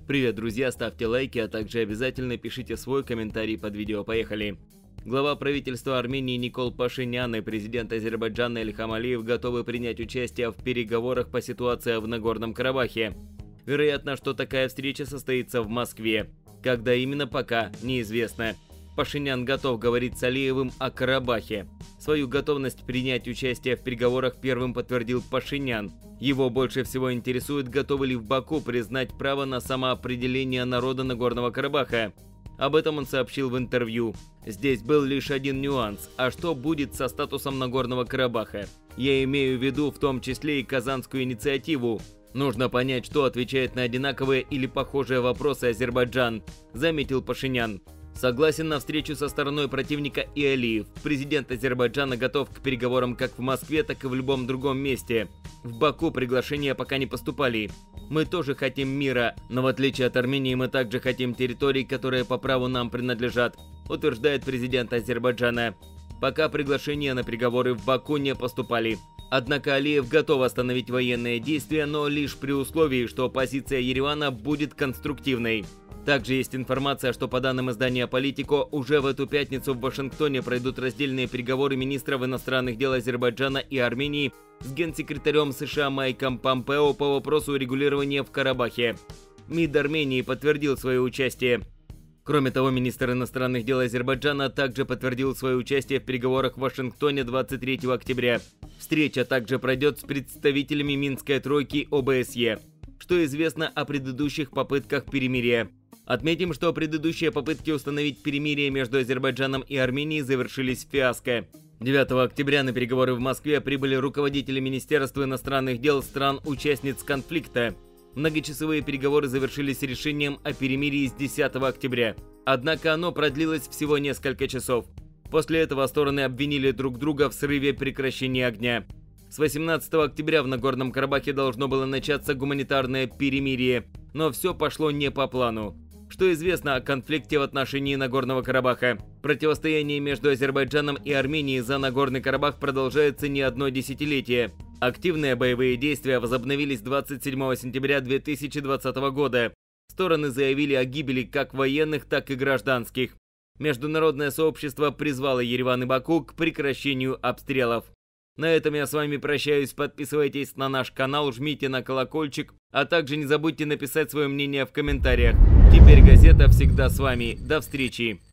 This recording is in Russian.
Привет, друзья, ставьте лайки, а также обязательно пишите свой комментарий под видео. Поехали! Глава правительства Армении Никол Пашинян и президент Азербайджана Ильхам Алиев готовы принять участие в переговорах по ситуации в Нагорном Карабахе. Вероятно, что такая встреча состоится в Москве. Когда именно, пока неизвестно. Пашинян готов говорить с Алиевым о Карабахе. Свою готовность принять участие в переговорах первым подтвердил Пашинян. Его больше всего интересует, готовы ли в Баку признать право на самоопределение народа Нагорного Карабаха. Об этом он сообщил в интервью. Здесь был лишь один нюанс. А что будет со статусом Нагорного Карабаха? Я имею в виду в том числе и Казанскую инициативу. Нужно понять, что отвечает на одинаковые или похожие вопросы Азербайджан, заметил Пашинян. Согласен на встречу со стороной противника и Алиев. Президент Азербайджана готов к переговорам как в Москве, так и в любом другом месте. В Баку приглашения пока не поступали. Мы тоже хотим мира, но в отличие от Армении мы также хотим территорий, которые по праву нам принадлежат, утверждает президент Азербайджана. Пока приглашения на переговоры в Баку не поступали. Однако Алиев готов остановить военные действия, но лишь при условии, что позиция Еревана будет конструктивной. Также есть информация, что по данным издания «Политико», уже в эту пятницу в Вашингтоне пройдут раздельные переговоры министров иностранных дел Азербайджана и Армении с генсекретарем США Майком Помпео по вопросу урегулирования в Карабахе. МИД Армении подтвердил свое участие. Кроме того, министр иностранных дел Азербайджана также подтвердил свое участие в переговорах в Вашингтоне 23 октября. Встреча также пройдет с представителями Минской тройки ОБСЕ. Что известно о предыдущих попытках перемирия? Отметим, что предыдущие попытки установить перемирие между Азербайджаном и Арменией завершились фиаско. 9 октября на переговоры в Москве прибыли руководители Министерства иностранных дел стран-участниц конфликта. Многочасовые переговоры завершились решением о перемирии с 10 октября. Однако оно продлилось всего несколько часов. После этого стороны обвинили друг друга в срыве прекращения огня. С 18 октября в Нагорном Карабахе должно было начаться гуманитарное перемирие, но все пошло не по плану. Что известно о конфликте в отношении Нагорного Карабаха? Противостояние между Азербайджаном и Арменией за Нагорный Карабах продолжается не одно десятилетие. Активные боевые действия возобновились 27 сентября 2020 года. Стороны заявили о гибели как военных, так и гражданских. Международное сообщество призвало Ереван и Баку к прекращению обстрелов. На этом я с вами прощаюсь. Подписывайтесь на наш канал, жмите на колокольчик, а также не забудьте написать свое мнение в комментариях. Теперь газета всегда с вами. До встречи!